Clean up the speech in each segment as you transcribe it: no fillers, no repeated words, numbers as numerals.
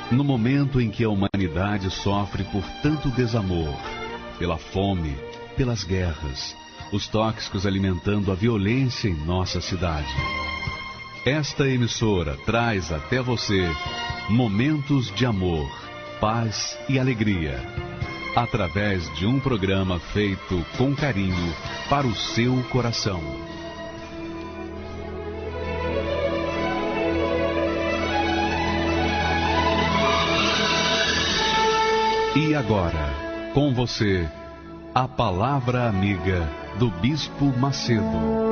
No momento em que a humanidade sofre por tanto desamor, pela fome, pelas guerras, os tóxicos alimentando a violência em nossa cidade. Esta emissora traz até você momentos de amor, paz e alegria, através de um programa feito com carinho para o seu coração. E agora, com você, a Palavra Amiga do Bispo Macedo.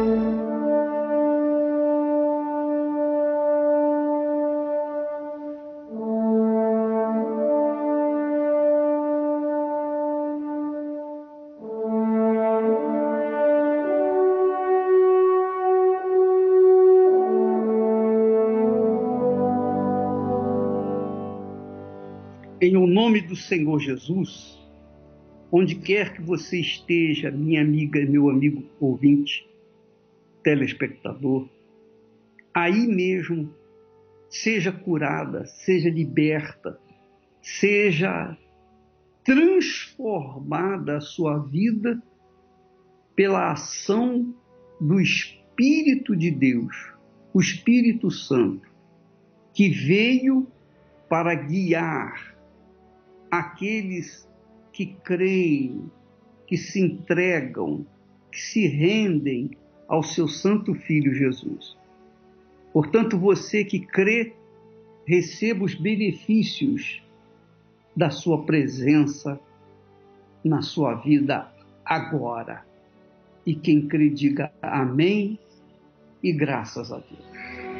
Em o nome do Senhor Jesus, onde quer que você esteja, minha amiga e meu amigo ouvinte, telespectador, aí mesmo, seja curada, seja liberta, seja transformada a sua vida pela ação do Espírito de Deus, o Espírito Santo, que veio para guiar aqueles que creem, que se entregam, que se rendem ao seu Santo Filho Jesus. Portanto, você que crê, receba os benefícios da sua presença na sua vida agora. E quem crê, diga amém e graças a Deus.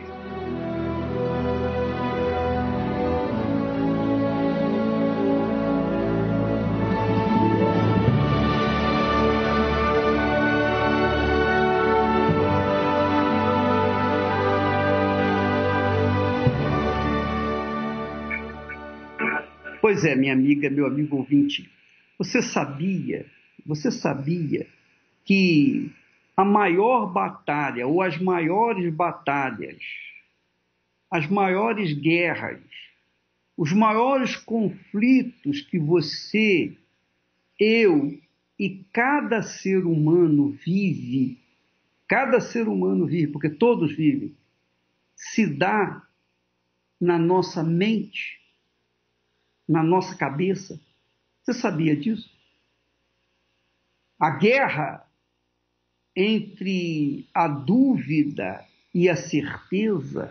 Pois é, minha amiga, meu amigo ouvinte, você sabia que a maior batalha, ou as maiores batalhas, as maiores guerras, os maiores conflitos que você, eu e cada ser humano vive, porque todos vivem, se dá na nossa mente, na nossa cabeça. Você sabia disso? A guerra entre a dúvida e a certeza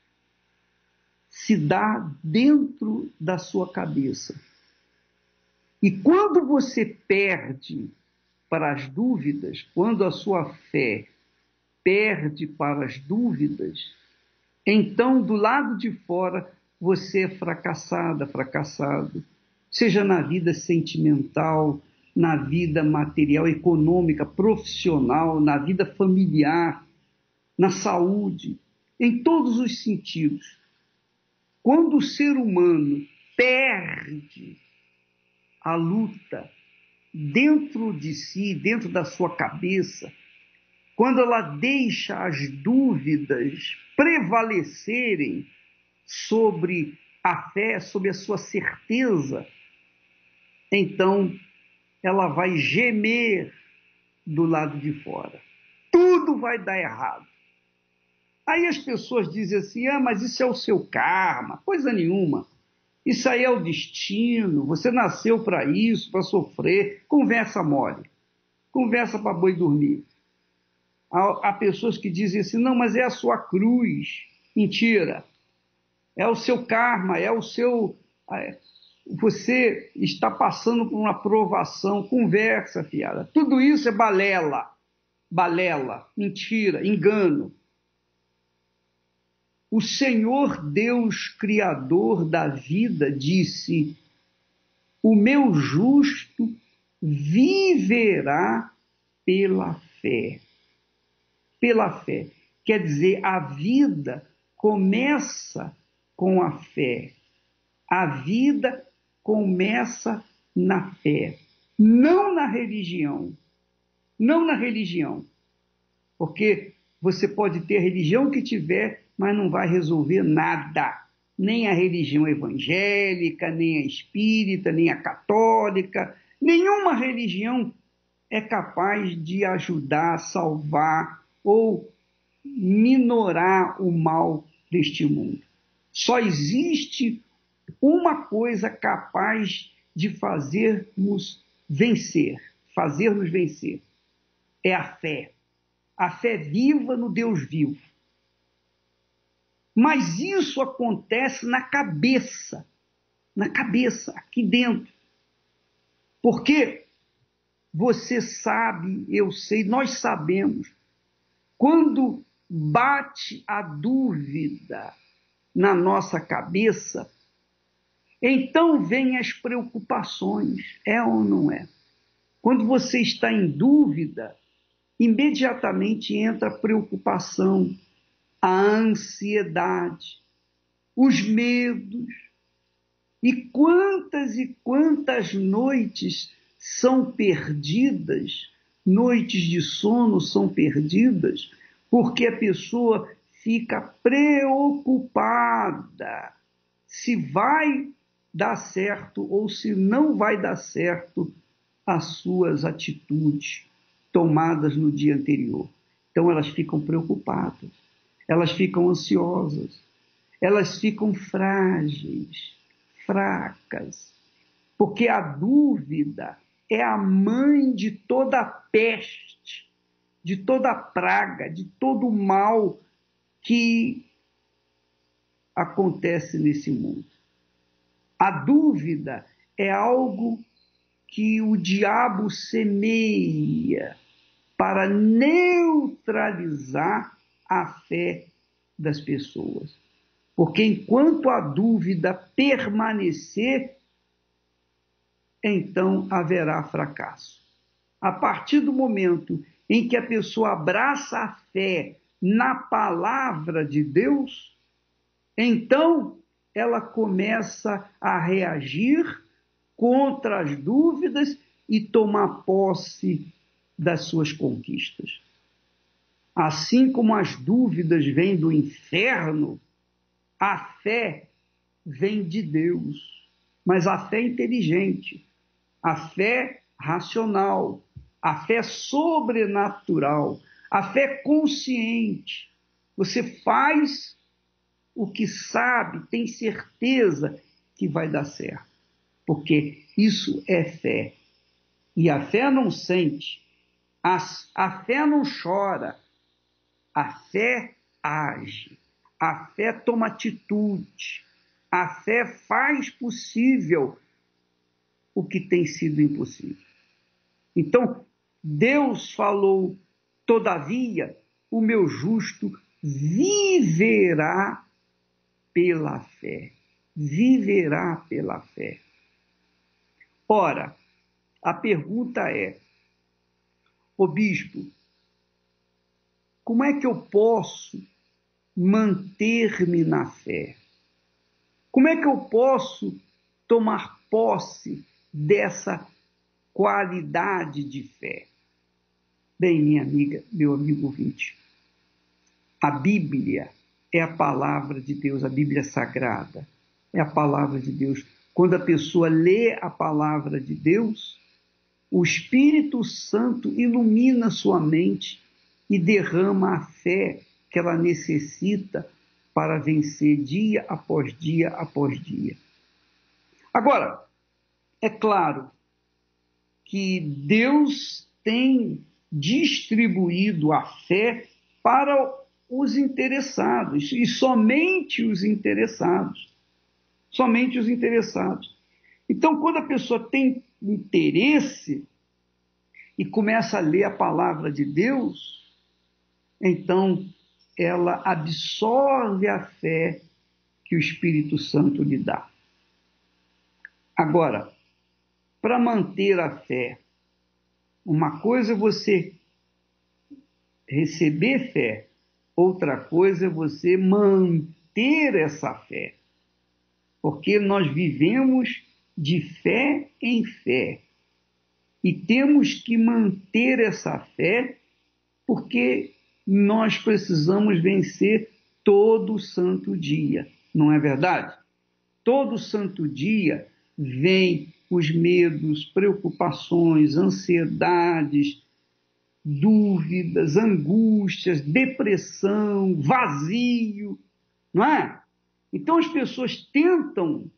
se dá dentro da sua cabeça. E quando você perde para as dúvidas, quando a sua fé perde para as dúvidas, então do lado de fora você é fracassado, seja na vida sentimental, na vida material, econômica, profissional, na vida familiar, na saúde, em todos os sentidos. Quando o ser humano perde a luta dentro de si, dentro da sua cabeça, quando ela deixa as dúvidas prevalecerem sobre a fé, sobre a sua certeza, então ela vai gemer do lado de fora. Tudo vai dar errado. Aí as pessoas dizem assim, mas isso é o seu karma. Coisa nenhuma. Isso aí é o destino, você nasceu para isso, para sofrer. Conversa mole. Conversa para boi dormir. Há pessoas que dizem assim, não, mas é a sua cruz. Mentira. É o seu karma, é o seu... Você está passando por uma provação. Conversa, fiada. Tudo isso é balela. Balela, mentira, engano. O Senhor Deus, Criador da vida, disse, o meu justo viverá pela fé. Pela fé. Quer dizer, a vida começa com a fé. A vida começa na fé, não na religião. Não na religião. Porque você pode ter a religião que tiver, mas não vai resolver nada. nem a religião evangélica, nem a espírita, nem a católica, nenhuma religião é capaz de ajudar a salvar ou minorar o mal deste mundo. Só existe uma coisa capaz de fazer-nos vencer. É a fé. A fé viva no Deus vivo. Mas isso acontece na cabeça, aqui dentro. Porque você sabe, eu sei, nós sabemos, quando bate a dúvida na nossa cabeça, então vêm as preocupações, é ou não é? Quando você está em dúvida, imediatamente entra a preocupação, a ansiedade, os medos. E quantas noites são perdidas, noites de sono são perdidas, porque a pessoa fica preocupada se vai dar certo ou se não vai dar certo as suas atitudes tomadas no dia anterior. Então elas ficam preocupadas, elas ficam ansiosas, elas ficam frágeis, fracas, porque a dúvida é a mãe de toda a peste, de toda a praga, de todo o mal que acontece nesse mundo. A dúvida é algo que o diabo semeia para neutralizar a fé das pessoas. Porque enquanto a dúvida permanecer, então haverá fracasso. A partir do momento em que a pessoa abraça a fé na palavra de Deus, então ela começa a reagir contra as dúvidas e tomar posse das suas conquistas. Assim como as dúvidas vêm do inferno, a fé vem de Deus, mas a fé inteligente, a fé racional, a fé sobrenatural, a fé consciente. Você faz o que sabe, tem certeza que vai dar certo, porque isso é fé. E a fé não sente, a fé não chora, a fé age. A fé toma atitude, a fé faz possível o que tem sido impossível. Então, Deus falou, todavia, o meu justo viverá pela fé. Viverá pela fé. Ora, a pergunta é, ô bispo, como é que eu posso manter-me na fé? Como é que eu posso tomar posse dessa qualidade de fé? Bem, minha amiga, meu amigo ouvinte, a Bíblia é a palavra de Deus, a Bíblia sagrada é a palavra de Deus. Quando a pessoa lê a palavra de Deus, o Espírito Santo ilumina sua mente e derrama a fé que ela necessita para vencer dia após dia após dia. Agora, é claro que Deus tem distribuído a fé para os interessados, e somente os interessados. Somente os interessados. Então, quando a pessoa tem interesse e começa a ler a palavra de Deus, então ela absorve a fé que o Espírito Santo lhe dá. Agora, para manter a fé, uma coisa é você receber fé, outra coisa é você manter essa fé. Porque nós vivemos de fé em fé. E temos que manter essa fé, porque nós precisamos vencer todo santo dia. não é verdade? Todo santo dia vem os medos, preocupações, ansiedades, dúvidas, angústias, depressão, vazio, não é? Então as pessoas tentam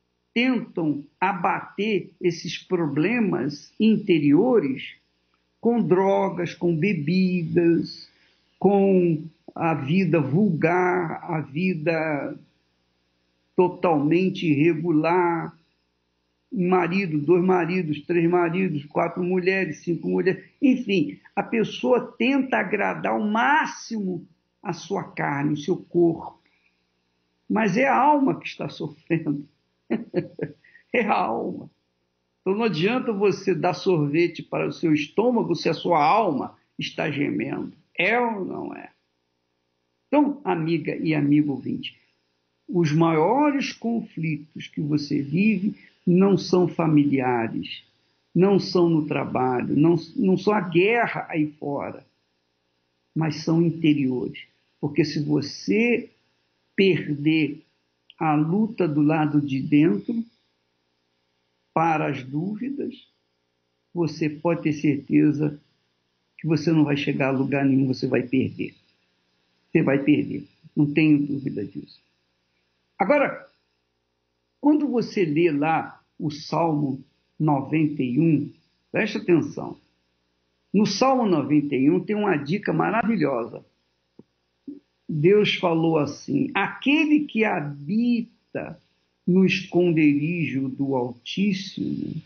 abater esses problemas interiores com drogas, com bebidas, com a vida vulgar, a vida totalmente irregular, um marido, 2 maridos, 3 maridos, 4 mulheres, 5 mulheres, enfim, a pessoa tenta agradar ao máximo a sua carne, o seu corpo, mas é a alma que está sofrendo, é a alma. Então não adianta você dar sorvete para o seu estômago se a sua alma está gemendo, é ou não é? Então, amiga e amigo ouvinte, os maiores conflitos que você vive não são familiares, não são no trabalho, não são a guerra aí fora, mas são interiores. Porque se você perder a luta do lado de dentro para as dúvidas, você pode ter certeza que você não vai chegar a lugar nenhum, você vai perder. Você vai perder, não tenho dúvida disso. Agora, quando você lê lá o Salmo 91, preste atenção. No Salmo 91 tem uma dica maravilhosa. Deus falou assim: aquele que habita no esconderijo do Altíssimo,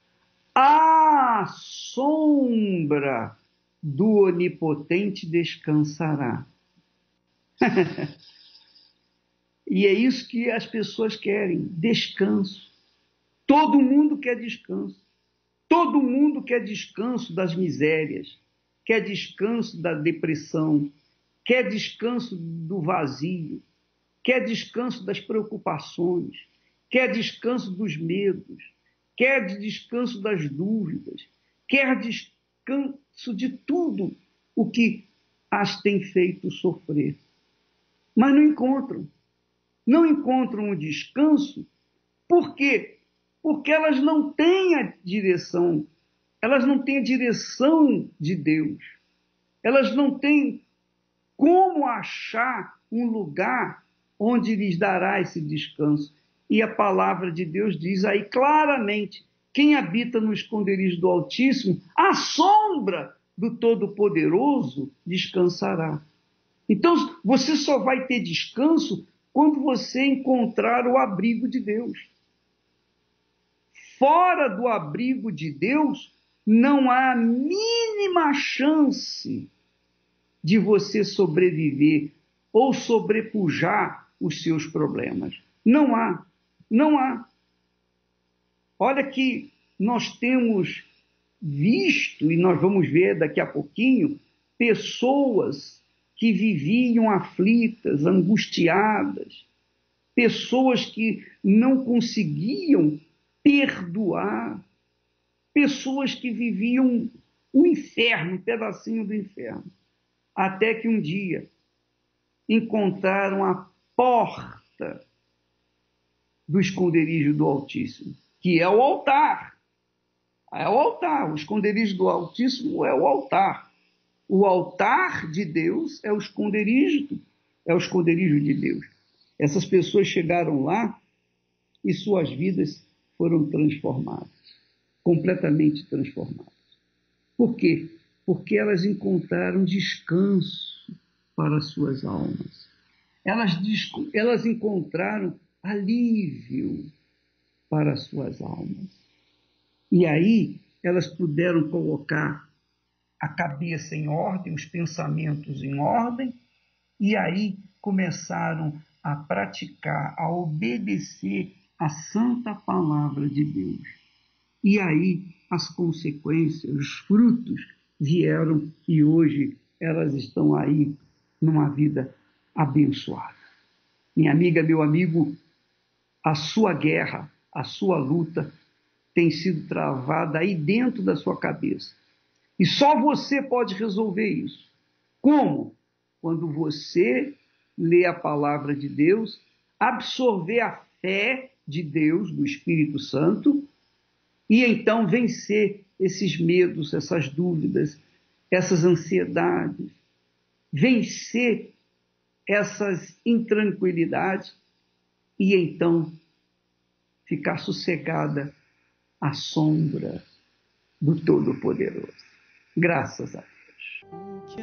à sombra do Onipotente descansará. E é isso que as pessoas querem, descanso. Todo mundo quer descanso. Todo mundo quer descanso das misérias, quer descanso da depressão, quer descanso do vazio, quer descanso das preocupações, quer descanso dos medos, quer descanso das dúvidas, quer descanso de tudo o que as tem feito sofrer. Mas não encontram. Não encontram o descanso, por quê? Porque elas não têm a direção, elas não têm a direção de Deus, elas não têm como achar um lugar onde lhes dará esse descanso. E a palavra de Deus diz aí claramente: quem habita no esconderijo do Altíssimo, à sombra do Todo-Poderoso descansará. Então você só vai ter descanso quando você encontrar o abrigo de Deus. Fora do abrigo de Deus, não há a mínima chance de você sobreviver ou sobrepujar os seus problemas. Não há, não há. Olha que nós temos visto, e nós vamos ver daqui a pouquinho, pessoas que viviam aflitas, angustiadas, pessoas que não conseguiam perdoar, pessoas que viviam o inferno, um pedacinho do inferno, até que um dia encontraram a porta do esconderijo do Altíssimo, que é o altar. É o altar, o esconderijo do Altíssimo é o altar. O altar de Deus é o esconderijo de Deus. Essas pessoas chegaram lá e suas vidas foram transformadas, completamente transformadas. Por quê? Porque elas encontraram descanso para as suas almas. Elas encontraram alívio para as suas almas. E aí elas puderam colocar a cabeça em ordem, os pensamentos em ordem, e aí começaram a praticar, a obedecer a santa palavra de Deus. E aí as consequências, os frutos vieram e hoje elas estão aí numa vida abençoada. Minha amiga, meu amigo, a sua guerra, a sua luta tem sido travada aí dentro da sua cabeça. E só você pode resolver isso. Como? Quando você lê a palavra de Deus, absorver a fé de Deus, do Espírito Santo, e então vencer esses medos, essas dúvidas, essas ansiedades, vencer essas intranquilidades e então ficar sossegada à sombra do Todo-Poderoso. Graças a Deus. O que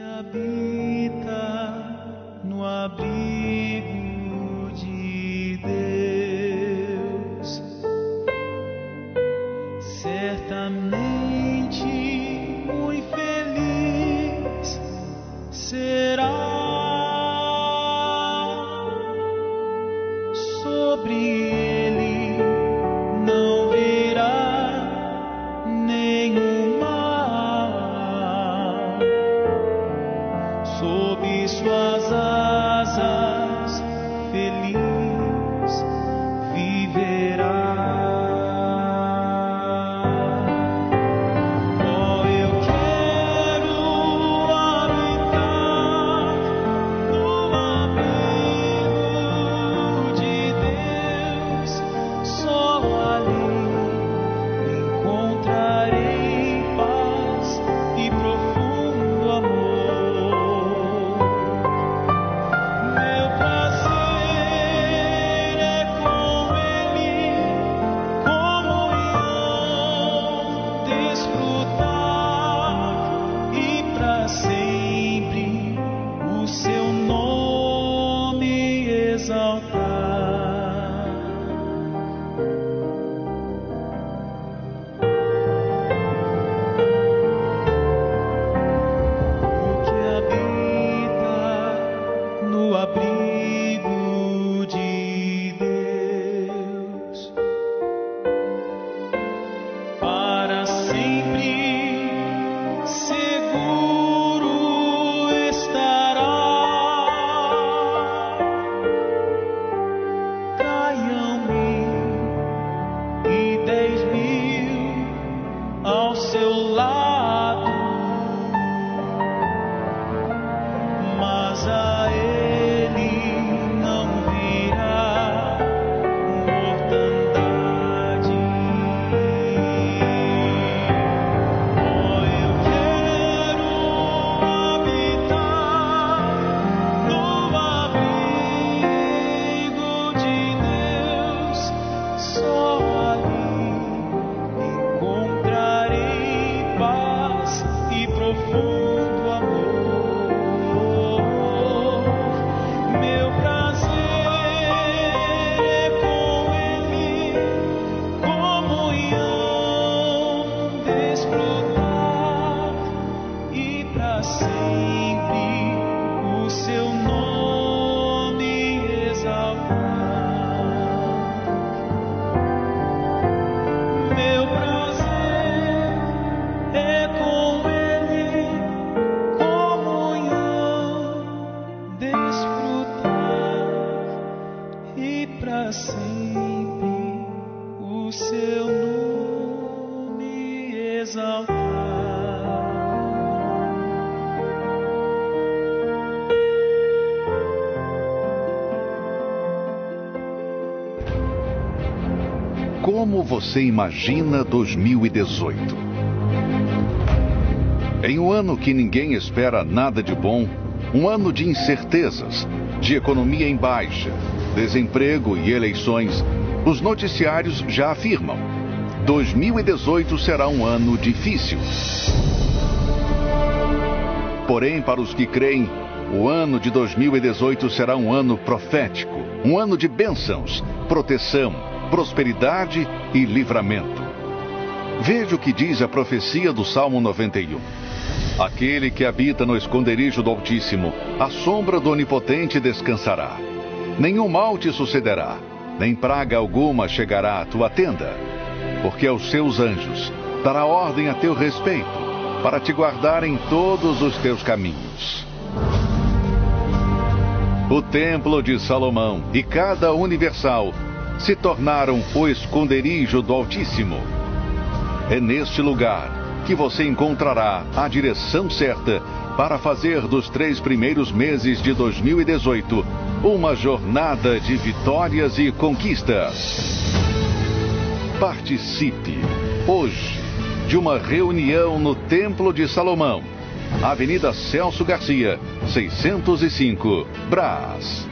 habita no abrigo de Deus, certamente muito feliz será. Sobre ele não virá nenhum mal, sob suas asas feliz viverá. Oh, eu quero habitar no abrigo de Deus, só ali encontrarei paz e profundo amor. Meu prazer é com Ele, comunhão, desfrutar e para sempre o seu nome exaltar. O que habita no abrigo de Deus, para sempre seguro estará. Caiam 1000 e 10.000 ao seu lado, mas a ele não virá mortandade. Oh, eu quero habitar no abrigo de Deus, só ali encontrarei paz e profundo amor. Meu prazer é com Ele, comunhão, desfrutar e para sempre o seu nome exaltar. Meu prazer é com Ele, comunhão, desfrutar e para sempre o seu nome exaltar. Como você imagina 2018? Em um ano que ninguém espera nada de bom, um ano de incertezas, de economia em baixa, desemprego e eleições, os noticiários já afirmam: 2018 será um ano difícil. Porém, para os que creem, o ano de 2018 será um ano profético, um ano de bênçãos, proteção, prosperidade e livramento. Veja o que diz a profecia do Salmo 91. Aquele que habita no esconderijo do Altíssimo, à sombra do Onipotente descansará. Nenhum mal te sucederá, nem praga alguma chegará à tua tenda, porque aos seus anjos dará ordem a teu respeito, para te guardar em todos os teus caminhos. O templo de Salomão e cada universal se tornaram o esconderijo do Altíssimo. É neste lugar que você encontrará a direção certa para fazer dos 3 primeiros meses de 2018 uma jornada de vitórias e conquistas. Participe hoje de uma reunião no Templo de Salomão, Avenida Celso Garcia, 605, Brás.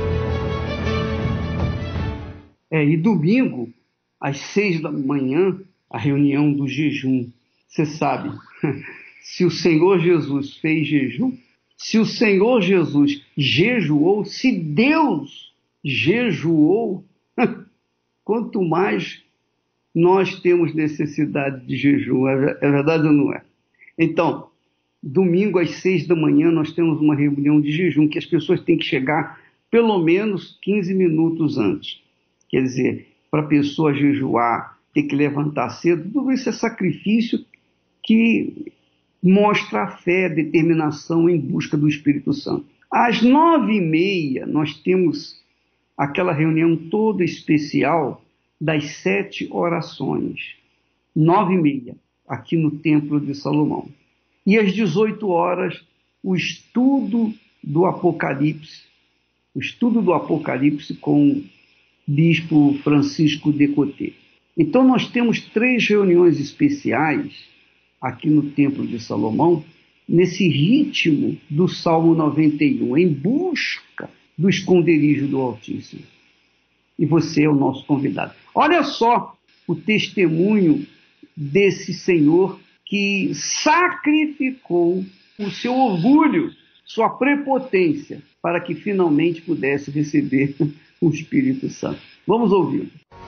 E domingo, às 6 da manhã, a reunião do jejum. Você sabe, se o Senhor Jesus fez jejum, se o Senhor Jesus jejuou, se Deus jejuou, quanto mais nós temos necessidade de jejum. É verdade ou não é? Então, domingo às 6 da manhã nós temos uma reunião de jejum que as pessoas têm que chegar pelo menos 15 minutos antes. Quer dizer, para a pessoa jejuar, ter que levantar cedo, tudo isso é sacrifício que mostra a fé, a determinação em busca do Espírito Santo. Às 9h30 nós temos aquela reunião toda especial das 7 orações. 9h30, aqui no Templo de Salomão. E às 18 horas, o estudo do Apocalipse. O estudo do Apocalipse com Bispo Francisco Decotê. Então nós temos 3 reuniões especiais aqui no Templo de Salomão, nesse ritmo do Salmo 91, em busca do esconderijo do Altíssimo. E você é o nosso convidado. Olha só o testemunho desse senhor que sacrificou o seu orgulho, sua prepotência, para que finalmente pudesse receber o Espírito Santo. Vamos ouvi-lo.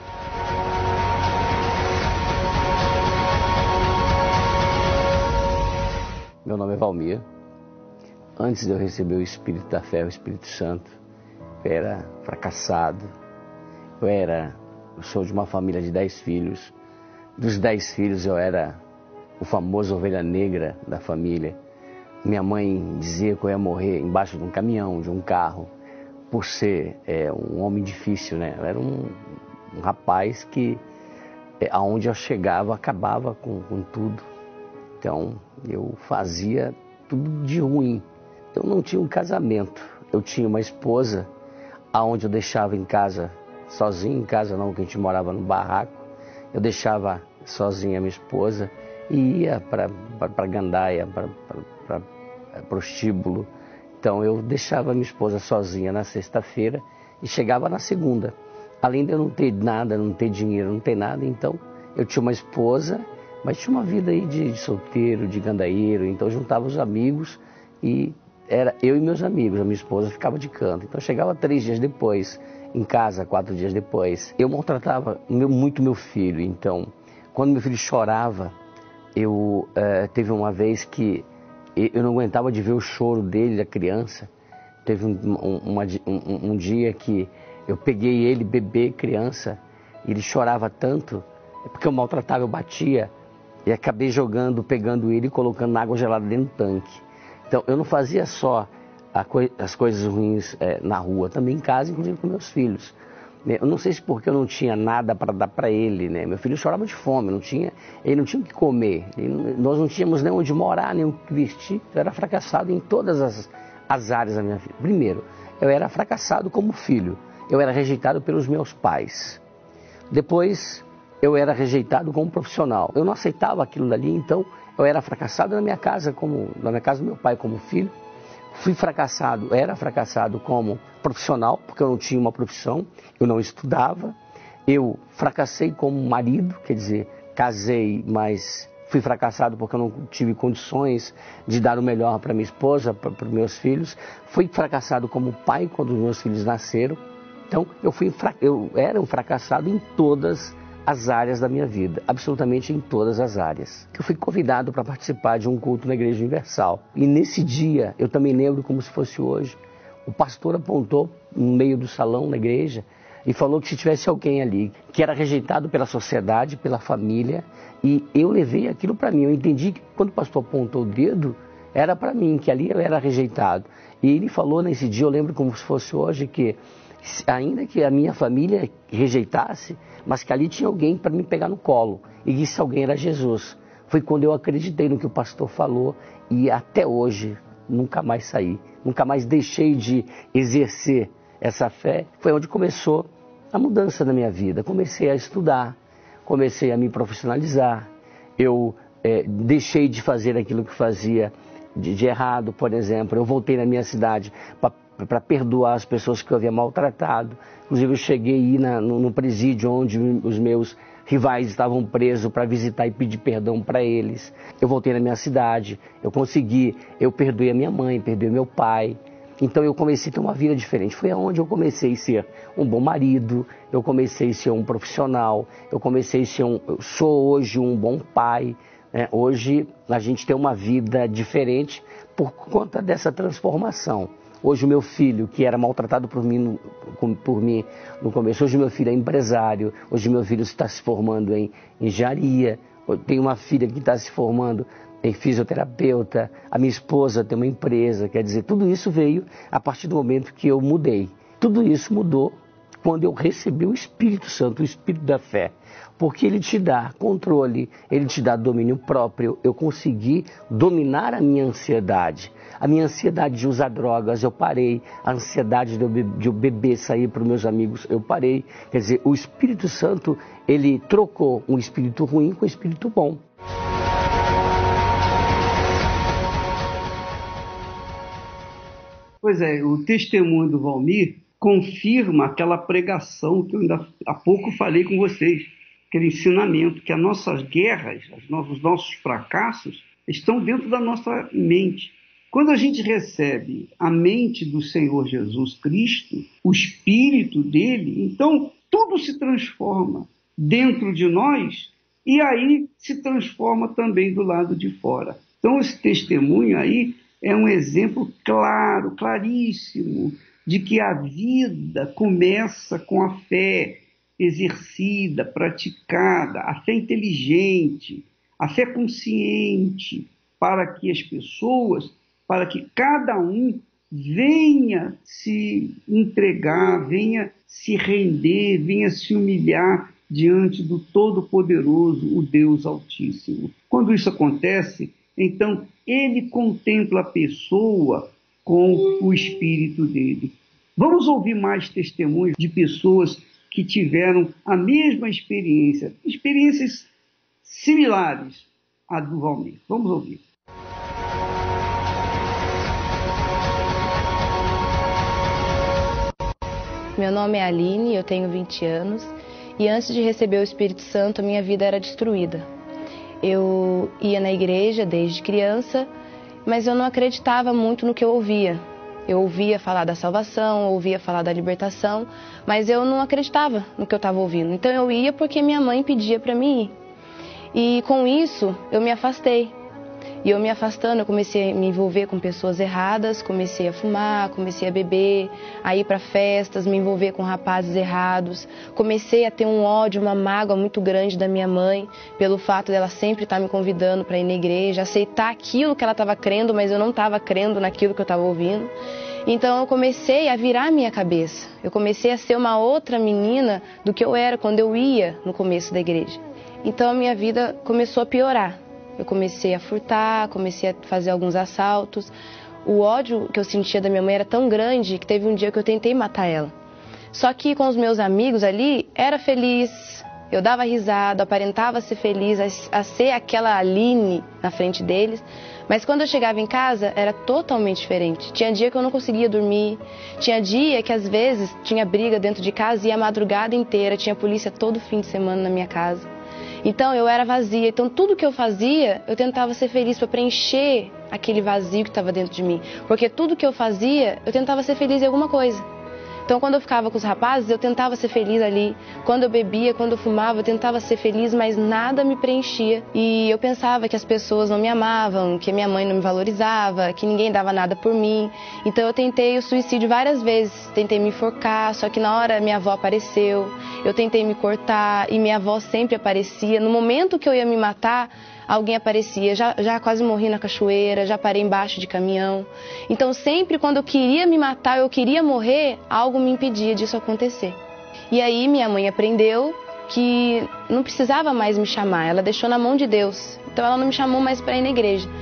Meu nome é Valmir. Antes de eu receber o Espírito da Fé, o Espírito Santo, eu era fracassado. Eu sou de uma família de 10 filhos. Dos 10 filhos eu era o famoso ovelha negra da família. Minha mãe dizia que eu ia morrer embaixo de um caminhão, de um carro, por ser um homem difícil, né? Eu era um rapaz que, aonde eu chegava, acabava com tudo. Então, eu fazia tudo de ruim. Eu não tinha um casamento. Eu tinha uma esposa, aonde eu deixava em casa, sozinho, em casa não, que a gente morava no barraco. Eu deixava sozinha a minha esposa e ia para gandaia, para prostíbulo. Então, eu deixava a minha esposa sozinha na sexta-feira e chegava na segunda. Além de eu não ter nada, não ter dinheiro, não ter nada, então eu tinha uma esposa, mas tinha uma vida aí de solteiro, de gandaieiro. Então, eu juntava os amigos e era eu e meus amigos. A minha esposa ficava de canto. Então, eu chegava 3 dias depois, em casa, 4 dias depois. Eu maltratava muito meu filho. Então, quando meu filho chorava, teve uma vez que eu não aguentava de ver o choro dele, da criança. Teve um dia que eu peguei ele, bebê, criança, e ele chorava tanto, porque eu maltratava, eu batia, e acabei pegando ele e colocando água gelada dentro do tanque. Então, eu não fazia só as coisas ruins na rua, também em casa, inclusive com meus filhos. Eu não sei se porque eu não tinha nada para dar para ele, né? Meu filho chorava de fome, ele não tinha o que comer, nós não tínhamos nem onde morar, nem o que vestir. Eu era fracassado em todas as áreas da minha vida. Primeiro, eu era fracassado como filho, eu era rejeitado pelos meus pais. Depois, eu era rejeitado como profissional. Eu não aceitava aquilo dali, então eu era fracassado na minha casa do meu pai como filho. Era fracassado como profissional, porque eu não tinha uma profissão, eu não estudava. Eu fracassei como marido, quer dizer, casei, mas fui fracassado porque eu não tive condições de dar o melhor para minha esposa, para os meus filhos. Fui fracassado como pai quando os meus filhos nasceram. Então, eu era um fracassado em todas as áreas da minha vida, absolutamente em todas as áreas. Eu fui convidado para participar de um culto na Igreja Universal. E nesse dia, eu também lembro como se fosse hoje, o pastor apontou no meio do salão na igreja e falou que se tivesse alguém ali que era rejeitado pela sociedade, pela família, e eu levei aquilo para mim. Eu entendi que quando o pastor apontou o dedo, era para mim, que ali eu era rejeitado. E ele falou nesse dia, eu lembro como se fosse hoje, que ainda que a minha família rejeitasse, mas que ali tinha alguém para me pegar no colo, e que esse alguém era Jesus. Foi quando eu acreditei no que o pastor falou, e até hoje nunca mais saí, nunca mais deixei de exercer essa fé. Foi onde começou a mudança na minha vida. Comecei a estudar, comecei a me profissionalizar, eu deixei de fazer aquilo que fazia de errado, por exemplo. Eu voltei na minha cidade para perdoar as pessoas que eu havia maltratado. Inclusive eu cheguei a ir no presídio onde os meus rivais estavam presos para visitar e pedir perdão para eles. Eu voltei na minha cidade, eu perdoei a minha mãe, perdoei meu pai. Então eu comecei a ter uma vida diferente. Foi onde eu comecei a ser um bom marido, eu comecei a ser um profissional, eu sou hoje um bom pai. Hoje a gente tem uma vida diferente por conta dessa transformação. Hoje o meu filho, que era maltratado por mim no começo, hoje o meu filho é empresário, hoje o meu filho está se formando em engenharia, eu tenho uma filha que está se formando em fisioterapeuta, a minha esposa tem uma empresa, quer dizer, tudo isso veio a partir do momento que eu mudei. Tudo isso mudou quando eu recebi o Espírito Santo, o Espírito da fé, porque ele te dá controle, ele te dá domínio próprio. Eu consegui dominar a minha ansiedade de usar drogas, eu parei, a ansiedade de eu beber, sair para os meus amigos, eu parei. Quer dizer, o Espírito Santo, ele trocou um espírito ruim com um espírito bom. Pois é, o testemunho do Valmir confirma aquela pregação que eu ainda há pouco falei com vocês, aquele ensinamento que as nossas guerras, os nossos fracassos estão dentro da nossa mente. Quando a gente recebe a mente do Senhor Jesus Cristo, o Espírito dele, então tudo se transforma dentro de nós e aí se transforma também do lado de fora. Então esse testemunho aí é um exemplo claro, claríssimo, de que a vida começa com a fé exercida, praticada, a fé inteligente, a fé consciente, para que cada um venha se entregar, venha se render, venha se humilhar diante do Todo-Poderoso, o Deus Altíssimo. Quando isso acontece, então ele contempla a pessoa com o Espírito dele. Vamos ouvir mais testemunhos de pessoas que tiveram a mesma experiência, experiências similares à do Valmir. Vamos ouvir. Meu nome é Aline, eu tenho 20 anos e antes de receber o Espírito Santo, a minha vida era destruída. Eu ia na igreja desde criança, mas eu não acreditava muito no que eu ouvia. Eu ouvia falar da salvação, ouvia falar da libertação, mas eu não acreditava no que eu estava ouvindo. Então eu ia porque minha mãe pedia para mim ir. E com isso eu me afastei. E eu me afastando, eu comecei a me envolver com pessoas erradas, comecei a fumar, comecei a beber, a ir para festas, me envolver com rapazes errados. Comecei a ter um ódio, uma mágoa muito grande da minha mãe, pelo fato dela sempre estar me convidando para ir na igreja, aceitar aquilo que ela estava crendo, mas eu não estava crendo naquilo que eu estava ouvindo. Então eu comecei a virar a minha cabeça. Eu comecei a ser uma outra menina do que eu era quando eu ia no começo da igreja. Então a minha vida começou a piorar. Eu comecei a furtar, comecei a fazer alguns assaltos. O ódio que eu sentia da minha mãe era tão grande que teve um dia que eu tentei matar ela. Só que com os meus amigos ali, era feliz, eu dava risada, aparentava ser feliz, a ser aquela Aline na frente deles. Mas quando eu chegava em casa, era totalmente diferente. Tinha dia que eu não conseguia dormir, tinha dia que às vezes tinha briga dentro de casa e a madrugada inteira, tinha polícia todo fim de semana na minha casa. Então eu era vazia, então tudo que eu fazia, eu tentava ser feliz para preencher aquele vazio que estava dentro de mim. Porque tudo que eu fazia, eu tentava ser feliz em alguma coisa. Então quando eu ficava com os rapazes, eu tentava ser feliz ali. Quando eu bebia, quando eu fumava, eu tentava ser feliz, mas nada me preenchia. E eu pensava que as pessoas não me amavam, que minha mãe não me valorizava, que ninguém dava nada por mim. Então eu tentei o suicídio várias vezes, tentei me enforcar, só que na hora minha avó apareceu. Eu tentei me cortar e minha avó sempre aparecia. No momento que eu ia me matar, alguém aparecia. Já quase morri na cachoeira, já parei embaixo de caminhão. Então sempre quando eu queria me matar, eu queria morrer, algo me impedia disso acontecer. E aí minha mãe aprendeu que não precisava mais me chamar, ela deixou na mão de Deus. Então ela não me chamou mais para ir na igreja.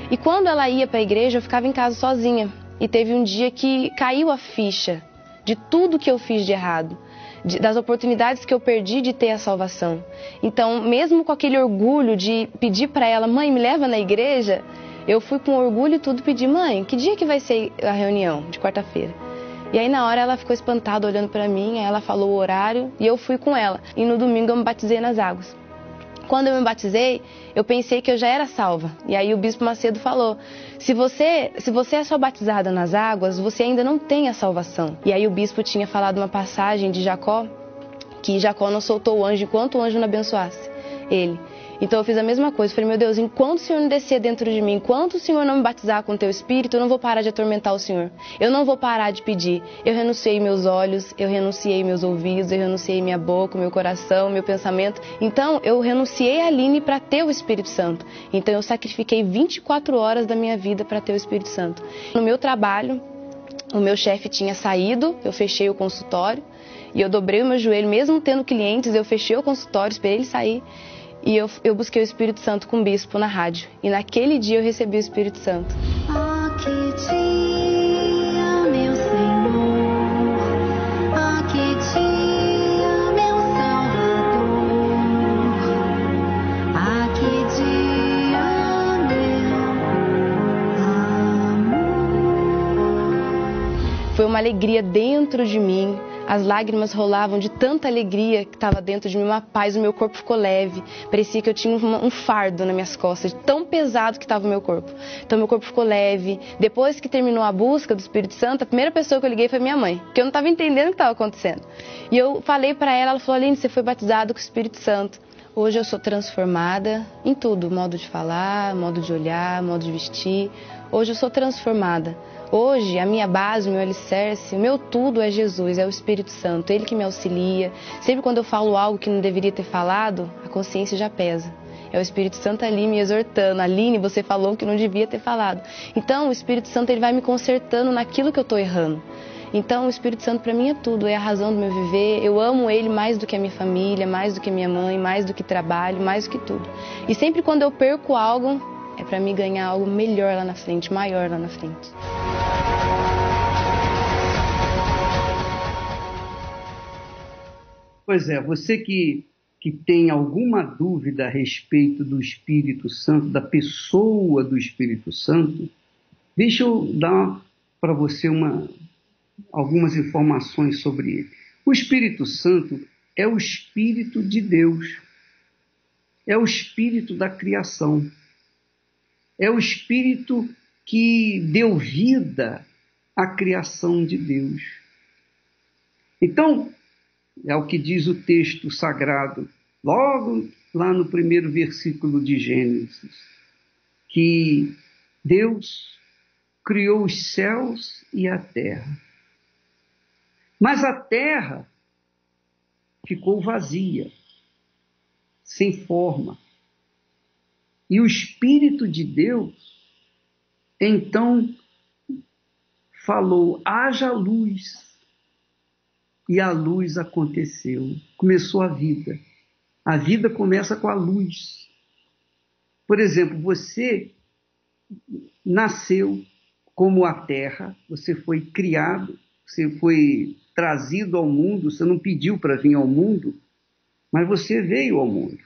E quando ela ia para a igreja, eu ficava em casa sozinha. E teve um dia que caiu a ficha de tudo que eu fiz de errado, das oportunidades que eu perdi de ter a salvação. Então, mesmo com aquele orgulho de pedir para ela, mãe, me leva na igreja, eu fui com orgulho e tudo pedir, mãe, que dia que vai ser a reunião de quarta-feira? E aí na hora ela ficou espantada olhando para mim, aí ela falou o horário e eu fui com ela. E no domingo eu me batizei nas águas. Quando eu me batizei, eu pensei que eu já era salva. E aí o Bispo Macedo falou, se você é só batizada nas águas, você ainda não tem a salvação. E aí o Bispo tinha falado uma passagem de Jacó, que Jacó não soltou o anjo enquanto o anjo não abençoasse ele. Então eu fiz a mesma coisa, falei, meu Deus, enquanto o Senhor não descer dentro de mim, enquanto o Senhor não me batizar com o teu Espírito, eu não vou parar de atormentar o Senhor. Eu não vou parar de pedir. Eu renunciei meus olhos, eu renunciei meus ouvidos, eu renunciei minha boca, meu coração, meu pensamento. Então eu renunciei a Aline para ter o Espírito Santo. Então eu sacrifiquei 24 horas da minha vida para ter o Espírito Santo. No meu trabalho, o meu chefe tinha saído, eu fechei o consultório e eu dobrei o meu joelho, mesmo tendo clientes, eu fechei o consultório, esperei ele sair. E eu busquei o Espírito Santo com o bispo na rádio. E naquele dia eu recebi o Espírito Santo. Que dia, meu Senhor, que dia, meu Salvador, que dia, meu amor. Foi uma alegria dentro de mim. As lágrimas rolavam de tanta alegria que estava dentro de mim, uma paz, o meu corpo ficou leve. Parecia que eu tinha um fardo nas minhas costas, de tão pesado que estava o meu corpo. Então meu corpo ficou leve. Depois que terminou a busca do Espírito Santo, a primeira pessoa que eu liguei foi minha mãe, porque eu não estava entendendo o que estava acontecendo. E eu falei para ela, ela falou, Aline, você foi batizada com o Espírito Santo. Hoje eu sou transformada em tudo, modo de falar, modo de olhar, modo de vestir. Hoje eu sou transformada. Hoje, a minha base, o meu alicerce, o meu tudo é Jesus, é o Espírito Santo, Ele que me auxilia. Sempre quando eu falo algo que não deveria ter falado, a consciência já pesa. É o Espírito Santo ali me exortando. Aline, você falou que não devia ter falado. Então, o Espírito Santo ele vai me consertando naquilo que eu estou errando. Então, o Espírito Santo para mim é tudo, é a razão do meu viver. Eu amo Ele mais do que a minha família, mais do que minha mãe, mais do que trabalho, mais do que tudo. E sempre quando eu perco algo, é para mim ganhar algo melhor lá na frente, maior lá na frente. Pois é, você que tem alguma dúvida a respeito do Espírito Santo, da pessoa do Espírito Santo, deixa eu dar para você algumas informações sobre ele. O Espírito Santo é o Espírito de Deus, é o Espírito da criação, é o Espírito que deu vida à criação de Deus. Então, é o que diz o texto sagrado, logo lá no primeiro versículo de Gênesis, que Deus criou os céus e a terra. Mas a terra ficou vazia, sem forma. E o Espírito de Deus, então, falou, haja luz. E a luz aconteceu. Começou a vida. A vida começa com a luz. Por exemplo, você nasceu como a terra, você foi criado, você foi trazido ao mundo, você não pediu para vir ao mundo, mas você veio ao mundo.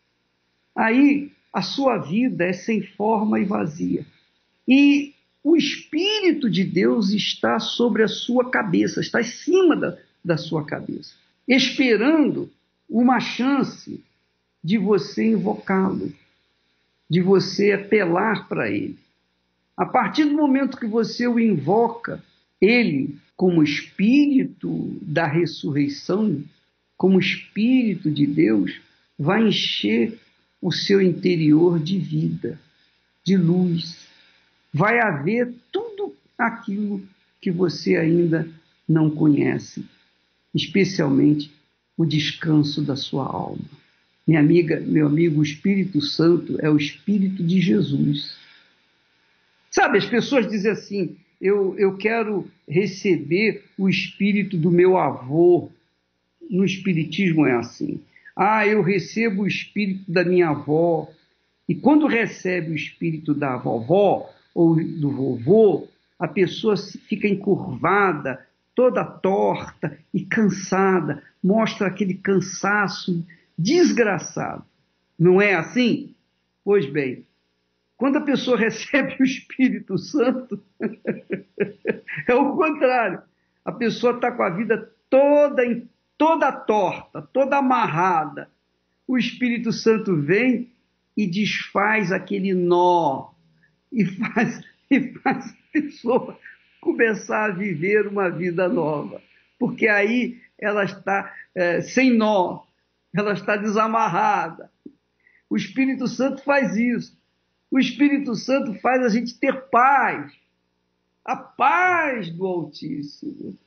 Aí a sua vida é sem forma e vazia. E o Espírito de Deus está sobre a sua cabeça, está em cima da sua cabeça, esperando uma chance de você invocá-lo, de você apelar para ele. A partir do momento que você o invoca, ele, como Espírito da ressurreição, como Espírito de Deus, vai encher o seu interior de vida, de luz. Vai haver tudo aquilo que você ainda não conhece, especialmente o descanso da sua alma. Minha amiga, meu amigo, o Espírito Santo é o Espírito de Jesus. Sabe, as pessoas dizem assim, eu quero receber o Espírito do meu avô. No Espiritismo é assim. Eu recebo o Espírito da minha avó. E quando recebe o espírito da vovó ou do vovô, a pessoa fica encurvada, toda torta e cansada, mostra aquele cansaço desgraçado. Não é assim? Pois bem, quando a pessoa recebe o Espírito Santo, é o contrário. A pessoa está com a vida toda torta, toda amarrada. O Espírito Santo vem e desfaz aquele nó e faz a pessoa começar a viver uma vida nova. Porque aí ela está sem nó, ela está desamarrada. O Espírito Santo faz isso. O Espírito Santo faz a gente ter paz, a paz do Altíssimo.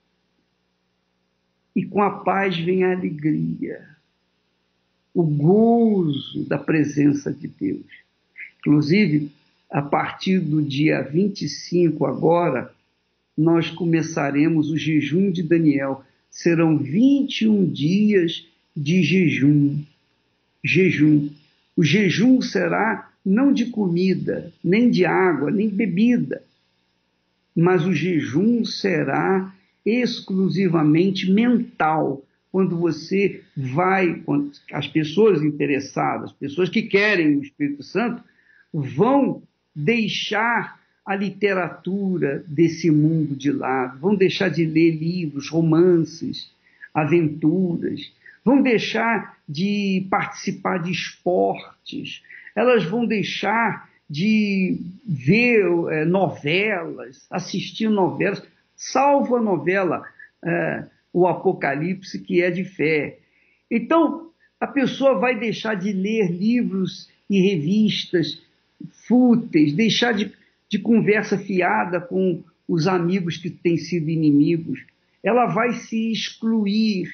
E com a paz vem a alegria, o gozo da presença de Deus. Inclusive, a partir do dia 25 agora, nós começaremos o jejum de Daniel. Serão 21 dias de jejum. O jejum será não de comida, nem de água, nem bebida, mas o jejum será exclusivamente mental, quando você vai, as pessoas interessadas, pessoas que querem o Espírito Santo, vão deixar a literatura desse mundo de lado, vão deixar de ler livros, romances, aventuras, vão deixar de participar de esportes, elas vão deixar de ver novelas, assistir novelas, salvo a novela O Apocalipse, que é de fé. Então, a pessoa vai deixar de ler livros e revistas fúteis, deixar de conversa fiada com os amigos que têm sido inimigos. Ela vai se excluir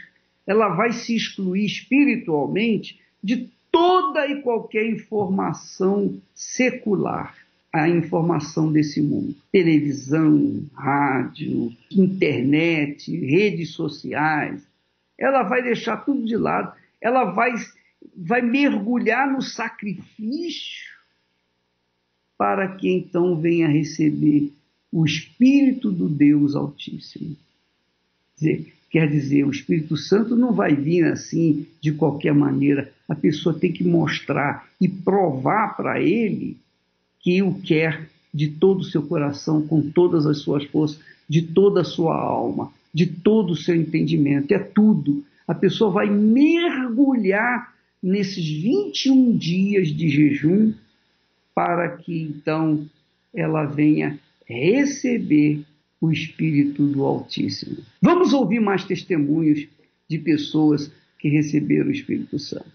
espiritualmente de toda e qualquer informação secular, a informação desse mundo. Televisão, rádio, internet, redes sociais. Ela vai deixar tudo de lado, ela vai mergulhar no sacrifício para que então venha receber o Espírito do Deus Altíssimo. Quer dizer, o Espírito Santo não vai vir assim de qualquer maneira. A pessoa tem que mostrar e provar para ele que o quer de todo o seu coração, com todas as suas forças, de toda a sua alma, de todo o seu entendimento. É tudo. A pessoa vai mergulhar nesses 21 dias de jejum para que então ela venha receber o Espírito do Altíssimo. Vamos ouvir mais testemunhos de pessoas que receberam o Espírito Santo.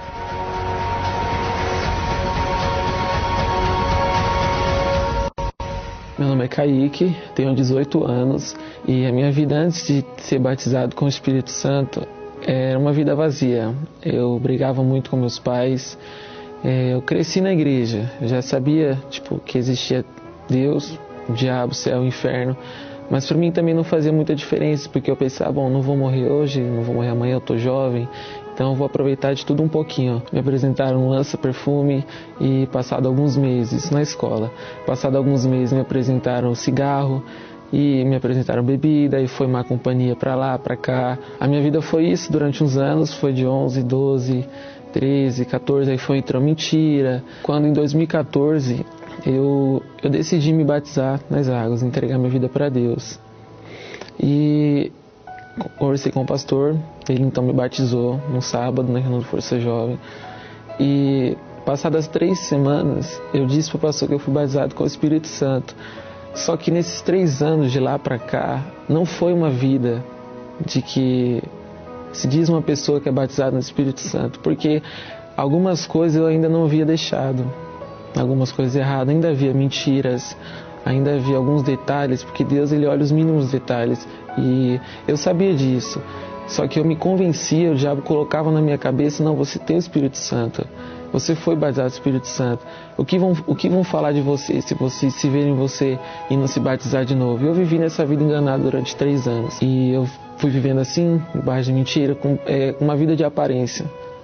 Meu nome é Kaique, tenho 18 anos e a minha vida antes de ser batizado com o Espírito Santo era uma vida vazia. Eu brigava muito com meus pais, eu cresci na igreja, eu já sabia que existia Deus, o diabo, o céu, o inferno, mas para mim também não fazia muita diferença, porque eu pensava, não vou morrer hoje, não vou morrer amanhã, eu tô jovem, então eu vou aproveitar de tudo um pouquinho. Me apresentaram um lança-perfume e passado alguns meses na escola, passado alguns meses me apresentaram cigarro e me apresentaram bebida e foi má companhia para lá, para cá. A minha vida foi isso durante uns anos, foi de 11, 12, 13, 14, aí foi entrando mentira. Quando em 2014 eu decidi me batizar nas águas, entregar minha vida para Deus. E conversei com o pastor, ele então me batizou num sábado na reunião do Força Jovem. E passadas 3 semanas, eu disse para o pastor que eu fui batizado com o Espírito Santo. Só que nesses 3 anos de lá para cá, não foi uma vida de que se diz uma pessoa que é batizada no Espírito Santo, porque algumas coisas eu ainda não havia deixado. Algumas coisas erradas, ainda havia mentiras, ainda havia alguns detalhes, porque Deus ele olha os mínimos detalhes e eu sabia disso, só que eu me convencia, o diabo colocava na minha cabeça, não, você tem o Espírito Santo, você foi batizado no Espírito Santo, o que vão falar de você se vocês se verem você e não se batizar de novo? Eu vivi nessa vida enganada durante 3 anos e eu fui vivendo assim, embaixo de mentira, com uma vida de aparência.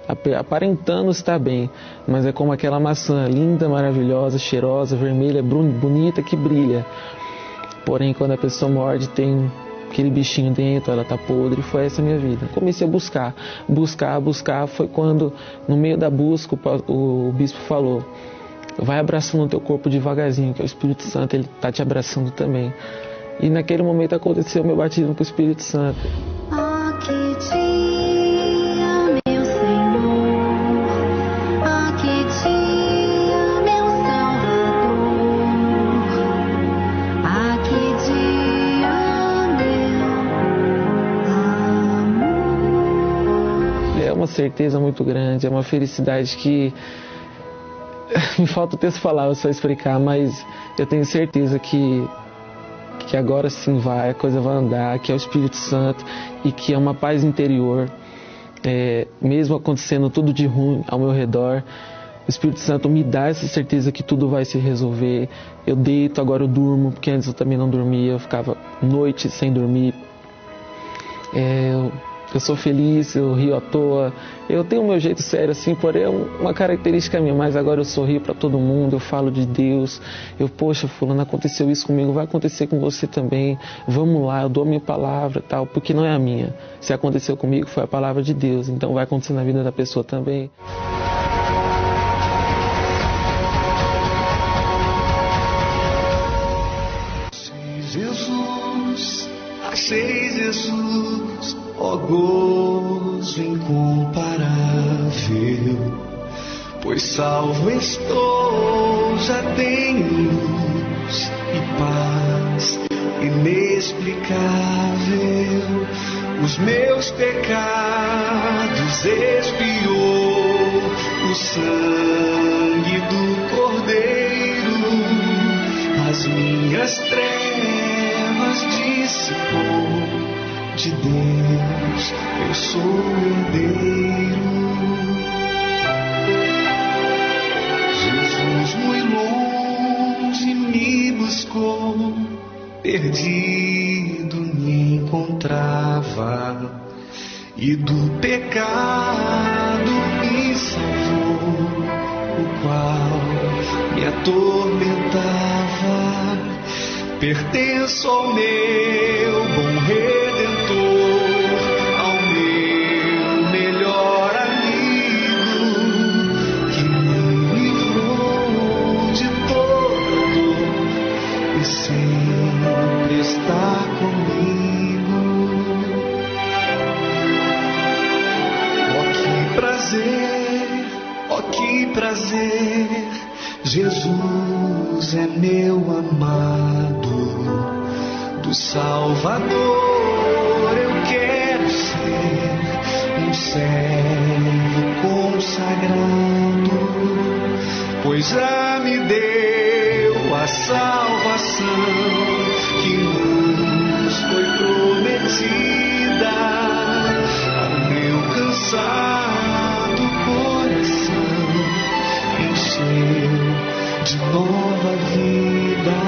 aparentando estar bem, mas é como aquela maçã linda, maravilhosa, cheirosa, vermelha, bonita, que brilha. Porém, quando a pessoa morde, tem aquele bichinho dentro, ela tá podre. Foi essa a minha vida. Comecei a buscar. Foi quando, no meio da busca, o bispo falou: vai abraçando o teu corpo devagarzinho, que é o Espírito Santo, ele tá te abraçando também. E naquele momento aconteceu o meu batismo com o Espírito Santo. Que dia, meu Senhor, que dia, meu Salvador, que dia, meu amor. É uma certeza muito grande, é uma felicidade que me falta o texto falar, eu só explicar, mas eu tenho certeza que agora sim a coisa vai andar, que é o Espírito Santo e que é uma paz interior, mesmo acontecendo tudo de ruim ao meu redor, o Espírito Santo me dá essa certeza que tudo vai se resolver. Eu deito, agora eu durmo, porque antes eu também não dormia, eu ficava noite sem dormir. Eu sou feliz, eu rio à toa, eu tenho o meu jeito sério assim, porém é uma característica minha, mas agora eu sorrio para todo mundo, eu falo de Deus, poxa, fulano, aconteceu isso comigo, vai acontecer com você também, vamos lá, eu dou a minha palavra, tal, porque não é a minha. Se aconteceu comigo, foi a palavra de Deus, então vai acontecer na vida da pessoa também. Achei Jesus, ó gozo incomparável, pois salvo estou, já tenho luz e paz inexplicável. Os meus pecados expiou o sangue do Cordeiro, as minhas trevas dissipou. De Deus eu sou herdeiro. Jesus muito longe me buscou, perdido me encontrava, e do pecado me salvou, o qual me atormentava. Pertenço ao meu bom Redentor, ao meu melhor amigo, que me livrou de toda dor e sempre está comigo. Oh que prazer, Jesus é meu amado, do Salvador eu quero ser um servo consagrado, pois já me deu a salvação que nos foi prometida. Ao meu cansado coração encheu de nova vida.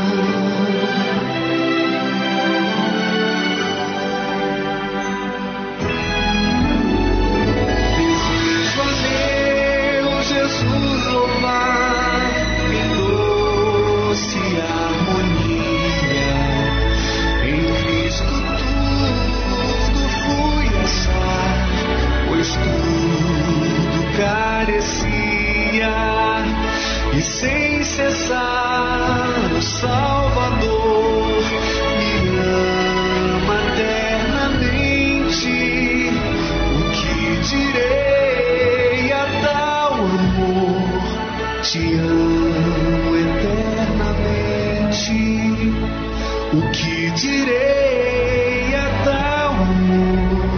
Desejo a meu Jesus louvar em doce harmonia. Em Cristo tudo fui achar, pois tudo carecia. E sem cessar o Salvador me ama eternamente. O que direi a tal amor? Te amo eternamente. O que direi a tal amor?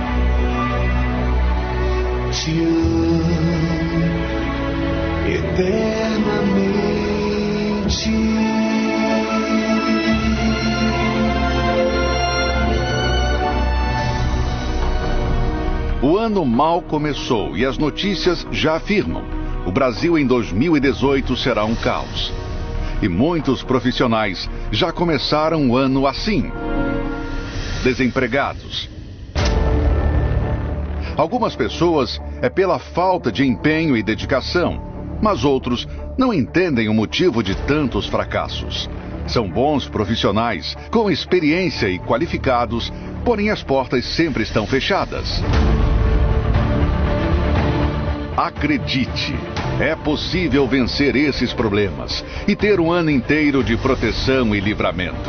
Te amo eternamente. O ano mal começou e as notícias já afirmam: o Brasil em 2018 será um caos. E muitos profissionais já começaram o ano assim: desempregados, Algumas pessoas é pela falta de empenho e dedicação, mas outros não entendem o motivo de tantos fracassos. São bons profissionais, com experiência e qualificados, porém as portas sempre estão fechadas. Acredite, é possível vencer esses problemas e ter um ano inteiro de proteção e livramento.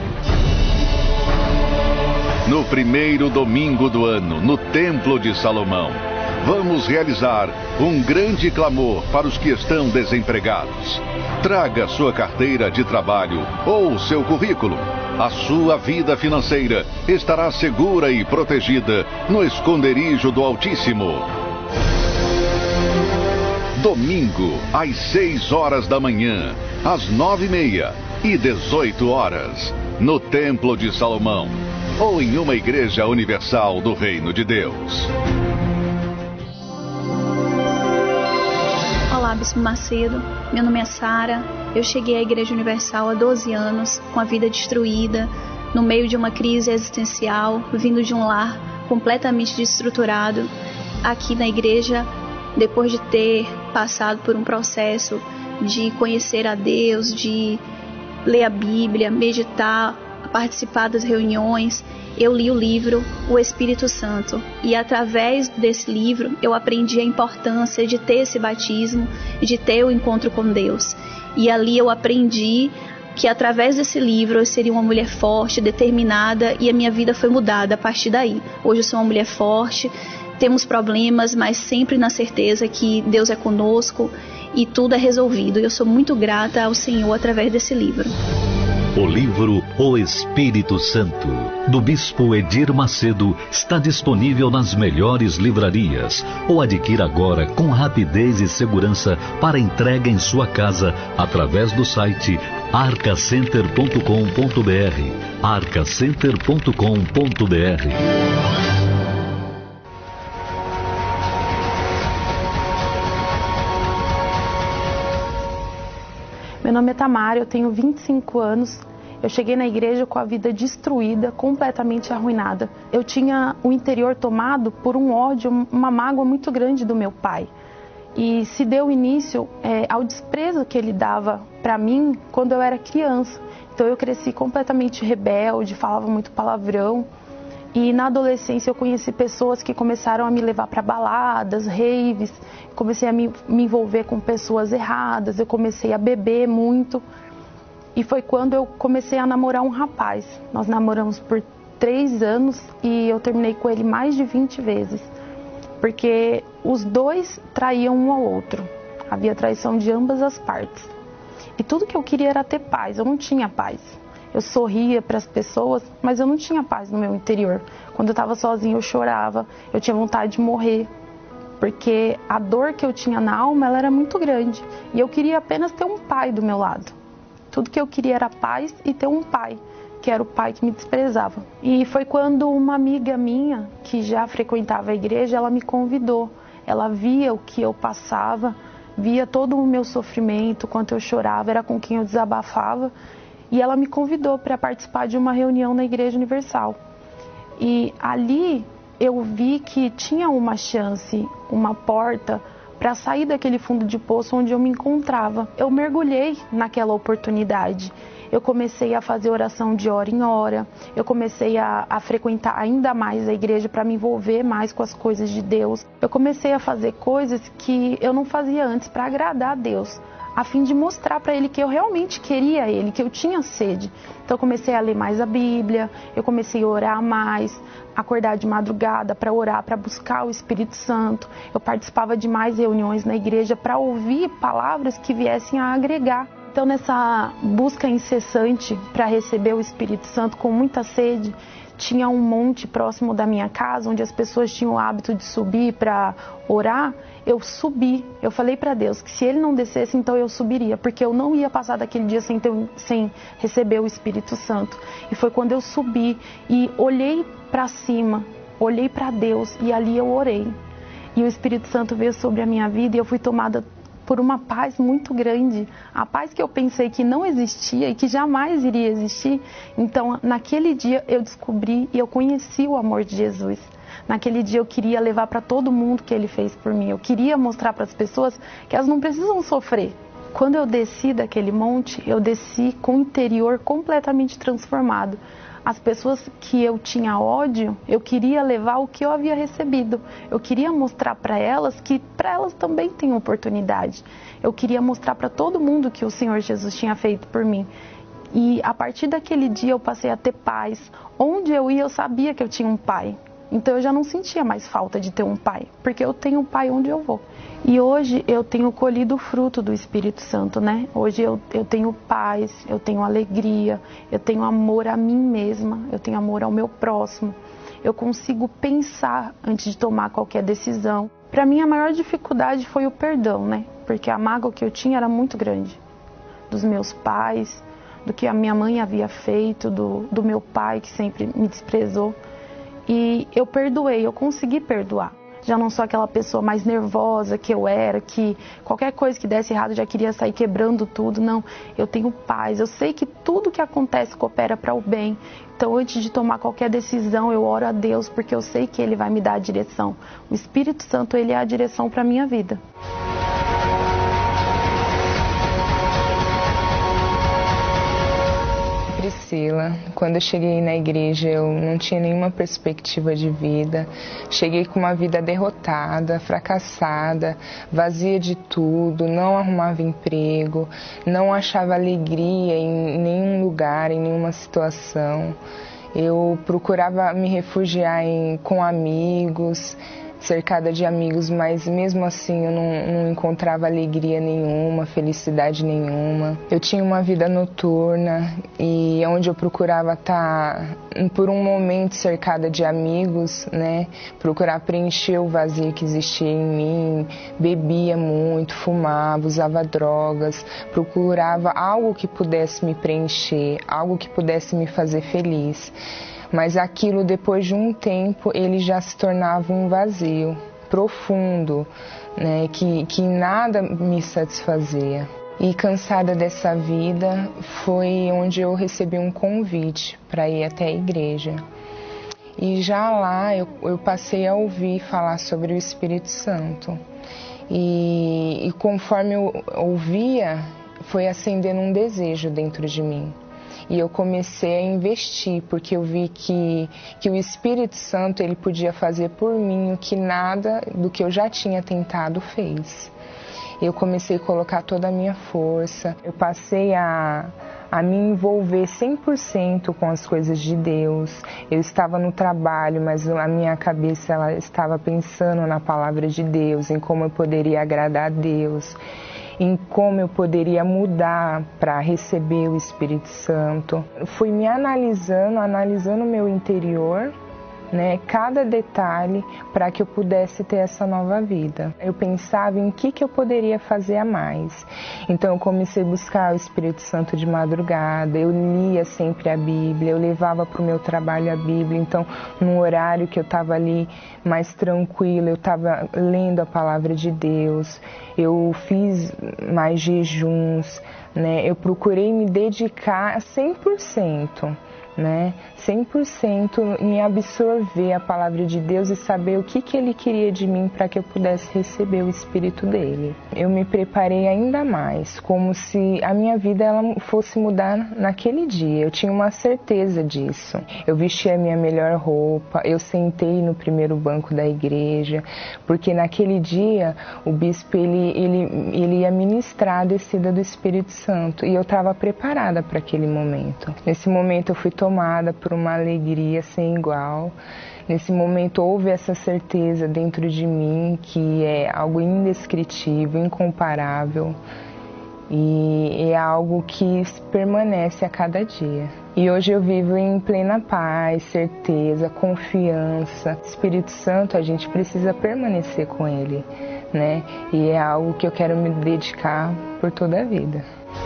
No primeiro domingo do ano, no Templo de Salomão, vamos realizar um grande clamor para os que estão desempregados. Traga sua carteira de trabalho ou seu currículo. A sua vida financeira estará segura e protegida no esconderijo do Altíssimo. Domingo, às 6 horas da manhã, às 9h30 e 18 horas, no Templo de Salomão, ou em uma igreja universal do Reino de Deus. Olá, Bispo Macedo. Meu nome é Sara. Eu cheguei à Igreja Universal há 12 anos, com a vida destruída, no meio de uma crise existencial, vindo de um lar completamente desestruturado. Aqui na igreja, depois de ter passado por um processo de conhecer a Deus, de ler a Bíblia, meditar, participar das reuniões, eu li o livro O Espírito Santo, e através desse livro eu aprendi a importância de ter esse batismo, de ter o encontro com Deus. E ali eu aprendi que através desse livro eu seria uma mulher forte, determinada, e a minha vida foi mudada a partir daí. Hoje eu sou uma mulher forte, temos problemas, mas sempre na certeza que Deus é conosco e tudo é resolvido. Eu sou muito grata ao Senhor através desse livro. O livro O Espírito Santo, do Bispo Edir Macedo, está disponível nas melhores livrarias, ou adquira agora com rapidez e segurança para entrega em sua casa através do site arcacenter.com.br. arcacenter.com.br. Meu nome é Tamara, eu tenho 25 anos. Eu cheguei na igreja com a vida destruída, completamente arruinada. Eu tinha o interior tomado por um ódio, uma mágoa muito grande do meu pai. E se deu início ao desprezo que ele dava para mim quando eu era criança. Então eu cresci completamente rebelde, falava muito palavrão. E na adolescência eu conheci pessoas que começaram a me levar para baladas, raves, comecei a me envolver com pessoas erradas, eu comecei a beber muito. E foi quando eu comecei a namorar um rapaz. Nós namoramos por 3 anos e eu terminei com ele mais de 20 vezes. Porque os dois traíam um ao outro. Havia traição de ambas as partes. E tudo que eu queria era ter paz, eu não tinha paz. Eu sorria para as pessoas, mas eu não tinha paz no meu interior. Quando eu estava sozinha, eu chorava, eu tinha vontade de morrer. Porque a dor que eu tinha na alma, ela era muito grande. E eu queria apenas ter um pai do meu lado. Tudo que eu queria era paz e ter um pai, que era o pai que me desprezava. E foi quando uma amiga minha, que já frequentava a igreja, ela me convidou. Ela via o que eu passava, via todo o meu sofrimento, quanto eu chorava, era com quem eu desabafava. E ela me convidou para participar de uma reunião na Igreja Universal. E ali eu vi que tinha uma chance, uma porta para sair daquele fundo de poço onde eu me encontrava. Eu mergulhei naquela oportunidade. Eu comecei a fazer oração de hora em hora. Eu comecei a frequentar ainda mais a igreja para me envolver mais com as coisas de Deus. Eu comecei a fazer coisas que eu não fazia antes para agradar a Deus, a fim de mostrar para Ele que eu realmente queria Ele, que eu tinha sede. Então eu comecei a ler mais a Bíblia, eu comecei a orar mais, acordar de madrugada para orar, para buscar o Espírito Santo. Eu participava de mais reuniões na igreja para ouvir palavras que viessem a agregar. Então nessa busca incessante para receber o Espírito Santo com muita sede, tinha um monte próximo da minha casa, onde as pessoas tinham o hábito de subir para orar. Eu subi, eu falei para Deus que se Ele não descesse, então eu subiria, porque eu não ia passar daquele dia sem receber o Espírito Santo. E foi quando eu subi e olhei para cima, olhei para Deus e ali eu orei. E o Espírito Santo veio sobre a minha vida e eu fui tomada por uma paz muito grande, a paz que eu pensei que não existia e que jamais iria existir. Então, naquele dia eu descobri e eu conheci o amor de Jesus. Naquele dia eu queria levar para todo mundo o que Ele fez por mim. Eu queria mostrar para as pessoas que elas não precisam sofrer. Quando eu desci daquele monte, eu desci com o interior completamente transformado. As pessoas que eu tinha ódio, eu queria levar o que eu havia recebido. Eu queria mostrar para elas que para elas também tem oportunidade. Eu queria mostrar para todo mundo que o Senhor Jesus tinha feito por mim. E a partir daquele dia eu passei a ter paz. Onde eu ia, eu sabia que eu tinha um pai. Então eu já não sentia mais falta de ter um pai, porque eu tenho um pai onde eu vou. E hoje eu tenho colhido o fruto do Espírito Santo, né? Hoje eu tenho paz, eu tenho alegria, eu tenho amor a mim mesma, eu tenho amor ao meu próximo. Eu consigo pensar antes de tomar qualquer decisão. Para mim a maior dificuldade foi o perdão, né? Porque a mágoa que eu tinha era muito grande. Dos meus pais, do que a minha mãe havia feito, do meu pai que sempre me desprezou. E eu perdoei, eu consegui perdoar. Já não sou aquela pessoa mais nervosa que eu era, que qualquer coisa que desse errado eu já queria sair quebrando tudo. Não, eu tenho paz, eu sei que tudo que acontece coopera para o bem. Então, antes de tomar qualquer decisão, eu oro a Deus, porque eu sei que Ele vai me dar a direção. O Espírito Santo, Ele é a direção para a minha vida. Priscila, quando eu cheguei na igreja eu não tinha nenhuma perspectiva de vida, cheguei com uma vida derrotada, fracassada, vazia de tudo, não arrumava emprego, não achava alegria em nenhum lugar, em nenhuma situação. Eu procurava me refugiar com amigos, cercada de amigos, mas mesmo assim eu não encontrava alegria nenhuma, felicidade nenhuma. Eu tinha uma vida noturna e onde eu procurava estar por um momento cercada de amigos, né? Procurar preencher o vazio que existia em mim. Bebia muito, fumava, usava drogas, procurava algo que pudesse me preencher, algo que pudesse me fazer feliz. Mas aquilo, depois de um tempo, ele já se tornava um vazio profundo, né, que nada me satisfazia. E cansada dessa vida, foi onde eu recebi um convite para ir até a igreja. E já lá eu passei a ouvir falar sobre o Espírito Santo. E conforme eu ouvia, foi acendendo um desejo dentro de mim. E eu comecei a investir, porque eu vi que o Espírito Santo ele podia fazer por mim o que nada do que eu já tinha tentado fez. Eu comecei a colocar toda a minha força, eu passei a me envolver 100% com as coisas de Deus. Eu estava no trabalho, mas a minha cabeça ela estava pensando na palavra de Deus, em como eu poderia agradar a Deus, em como eu poderia mudar para receber o Espírito Santo. Eu fui me analisando o meu interior, né, cada detalhe para que eu pudesse ter essa nova vida. Eu pensava em que eu poderia fazer a mais. Então eu comecei a buscar o Espírito Santo de madrugada, eu lia sempre a Bíblia, eu levava para o meu trabalho a Bíblia. Então, num horário que eu estava ali mais tranquila, eu estava lendo a palavra de Deus, eu fiz mais jejuns, né, eu procurei me dedicar 100%. Né? 100% em absorver a palavra de Deus e saber o que Ele queria de mim para que eu pudesse receber o Espírito dele. Eu me preparei ainda mais, como se a minha vida ela fosse mudar naquele dia. Eu tinha uma certeza disso. Eu vesti a minha melhor roupa, eu sentei no primeiro banco da igreja, porque naquele dia o bispo ele ia ministrar a descida do Espírito Santo e eu estava preparada para aquele momento. Nesse momento eu fui tomada por uma alegria sem igual. Nesse momento houve essa certeza dentro de mim que é algo indescritível, incomparável e é algo que permanece a cada dia. E hoje eu vivo em plena paz, certeza, confiança. Espírito Santo, a gente precisa permanecer com Ele, né? E é algo que eu quero me dedicar por toda a vida.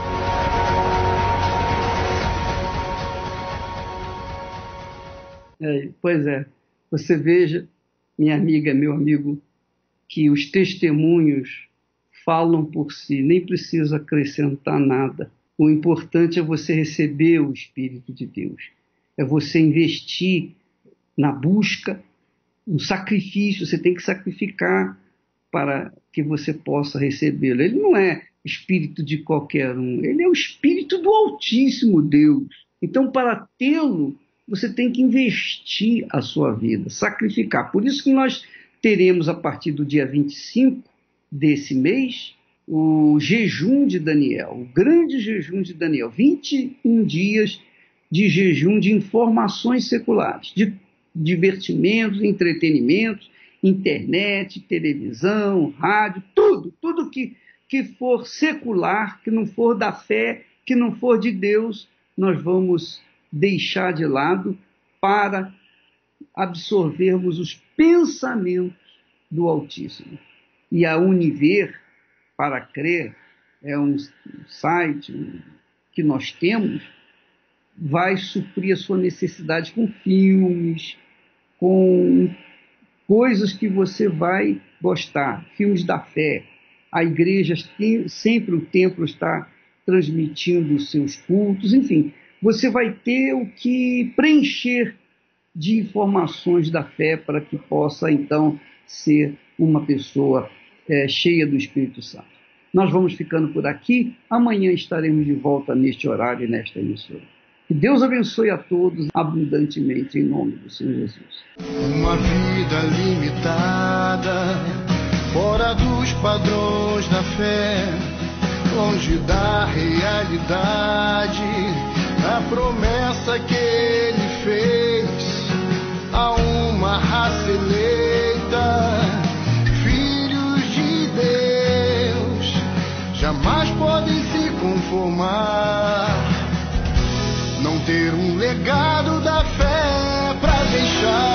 Pois é, você veja, minha amiga, meu amigo, que os testemunhos falam por si, nem precisa acrescentar nada. O importante é você receber o Espírito de Deus, é você investir na busca, no sacrifício. Você tem que sacrificar para que você possa recebê-lo. Ele não é espírito de qualquer um, ele é o Espírito do Altíssimo Deus. Então, para tê-lo, você tem que investir a sua vida, sacrificar. Por isso que nós teremos, a partir do dia 25 desse mês, o jejum de Daniel, o grande jejum de Daniel, 21 dias de jejum de informações seculares, de divertimentos, entretenimentos, internet, televisão, rádio, tudo que for secular, que não for da fé, que não for de Deus, nós vamos deixar de lado para absorvermos os pensamentos do Altíssimo. E a Univer, para crer, é um site que nós temos, vai suprir a sua necessidade com filmes, com coisas que você vai gostar, filmes da fé. A igreja, sempre o templo está transmitindo os seus cultos, enfim, você vai ter o que preencher de informações da fé para que possa, então, ser uma pessoa cheia do Espírito Santo. Nós vamos ficando por aqui. Amanhã estaremos de volta neste horário e nesta emissora. Que Deus abençoe a todos abundantemente, em nome do Senhor Jesus. Uma vida limitada, fora dos padrões da fé, longe da realidade, a promessa que Ele fez a uma raça eleita, filhos de Deus, jamais podem se conformar, não ter um legado da fé pra deixar.